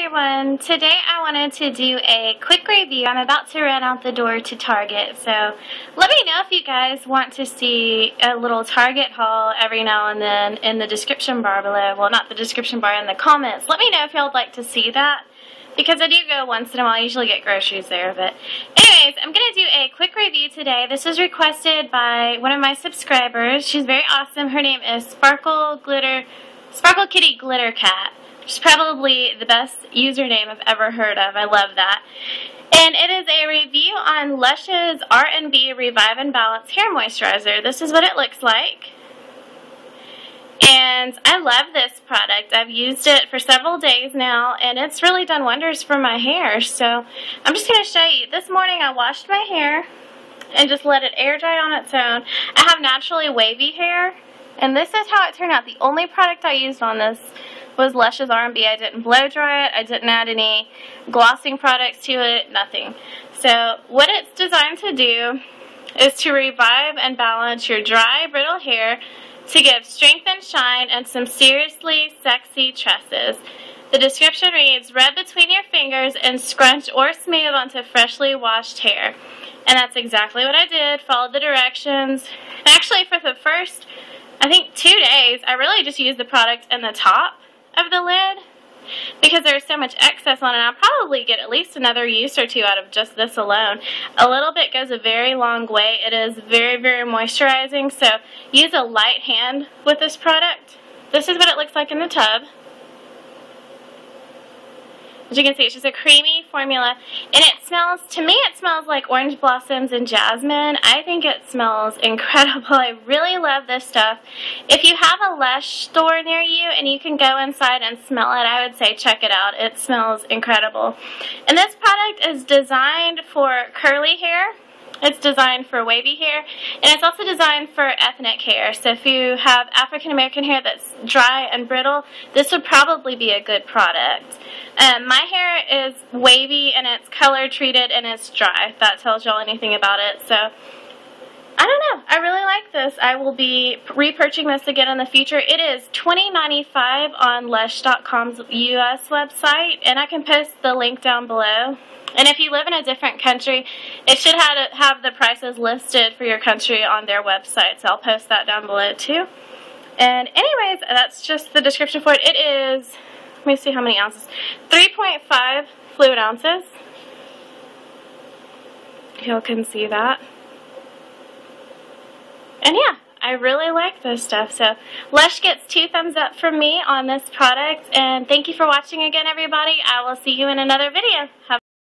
everyone, today I wanted to do a quick review. I'm about to run out the door to Target, so let me know if you guys want to see a little Target haul every now and then in the description bar below. Well, not the description bar, in the comments. Let me know if y'all would like to see that, because I do go once in a while. I usually get groceries there. But anyways, I'm going to do a quick review today. This was requested by one of my subscribers. She's very awesome. Her name is Sparkle Kitty Glitter Cat. Which is probably the best username I've ever heard of. I love that. And it is a review on Lush's R&B Revive and Balance Hair Moisturizer. This is what it looks like. And I love this product. I've used it for several days now, and it's really done wonders for my hair. So I'm just going to show you. This morning I washed my hair and just let it air dry on its own. I have naturally wavy hair, and this is how it turned out. The only product I used on this was Lush's R&B. I didn't blow dry it. I didn't add any glossing products to it. Nothing. So what it's designed to do is to revive and balance your dry, brittle hair to give strength and shine and some seriously sexy tresses. The description reads, rub between your fingers and scrunch or smooth onto freshly washed hair. And that's exactly what I did. Followed the directions. Actually, for the first, I think, 2 days, I really just used the product in the top of the lid because there's so much excess on it. I'll probably get at least another use or two out of just this alone. A little bit goes a very long way. It is very, very moisturizing, so use a light hand with this product. This is what it looks like in the tub. As you can see, it's just a creamy formula, and it smells, to me, it smells like orange blossoms and jasmine. I think it smells incredible. I really love this stuff. If you have a Lush store near you and you can go inside and smell it, I would say check it out. It smells incredible. And this product is designed for curly hair. It's designed for wavy hair, and it's also designed for ethnic hair. So if you have African American hair that's dry and brittle, this would probably be a good product. My hair is wavy, and it's color treated, and it's dry. If that tells y'all anything about it. So I don't know. I really like this. I will be repurchasing this again in the future. It is $20.95 on Lush.com's US website, and I can post the link down below. And if you live in a different country, it should have the prices listed for your country on their website. So I'll post that down below too. And anyways, that's just the description for it. It is, let me see how many ounces. 3.5 fluid ounces. Y'all can see that. And yeah, I really like this stuff. So Lush gets 2 thumbs up from me on this product. And thank you for watching again, everybody. I will see you in another video.